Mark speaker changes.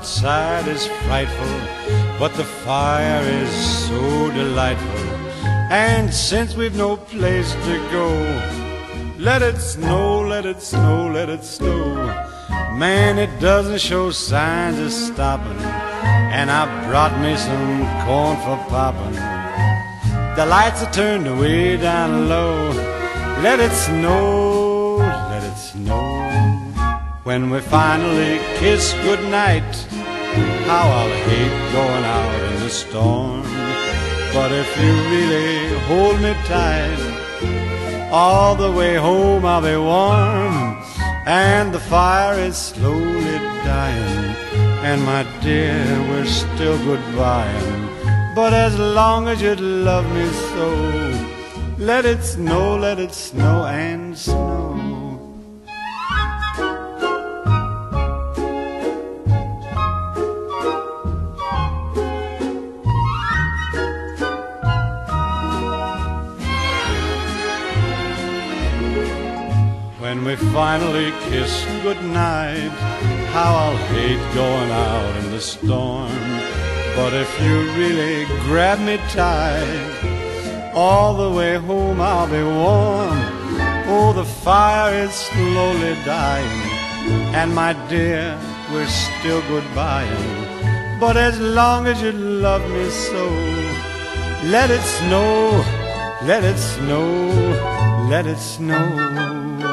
Speaker 1: outside is frightful, but the fire is so delightful. And since we've no place to go, let it snow, let it snow, let it snow. Man, it doesn't show signs of stopping, and I brought me some corn for popping. The lights are turned way down low. Let it snow, let it snow. When we finally kiss goodnight, how I'll hate going out in the storm. But if you really hold me tight, all the way home I'll be warm. And the fire is slowly dying, and my dear, we're still goodbying. But as long as you love me so, let it snow, let it snow and snow. When we finally kiss goodnight, how I'll hate going out in the storm. But if you really grab me tight, all the way home I'll be warm. Oh, the fire is slowly dying, and my dear, we're still goodbying. But as long as you love me so, let it snow, let it snow, let it snow.